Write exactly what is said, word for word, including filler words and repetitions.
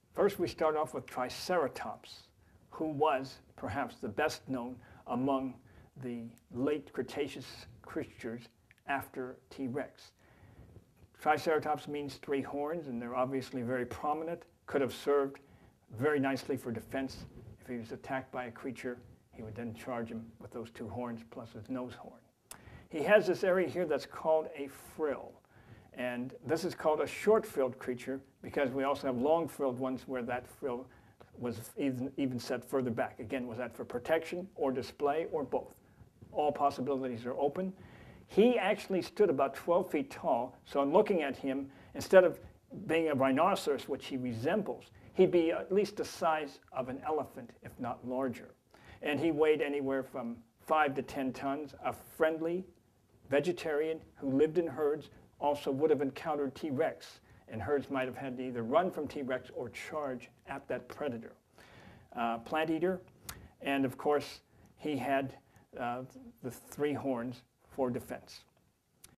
First, we start off with Triceratops, who was perhaps the best known among the late Cretaceous creatures after T Rex. Triceratops means three horns, and they're obviously very prominent. Could have served very nicely for defense. If he was attacked by a creature, he would then charge him with those two horns plus his nose horn. He has this area here that's called a frill. And this is called a short-frilled creature because we also have long-frilled ones where that frill was even, even set further back. Again, was that for protection or display or both? All possibilities are open. He actually stood about twelve feet tall, so in looking at him, instead of being a rhinoceros, which he resembles, he'd be at least the size of an elephant, if not larger. And he weighed anywhere from five to ten tons, a friendly vegetarian who lived in herds, also would have encountered T Rex, and herds might have had to either run from T Rex or charge at that predator. Uh, plant eater, and of course, he had uh, the three horns for defense.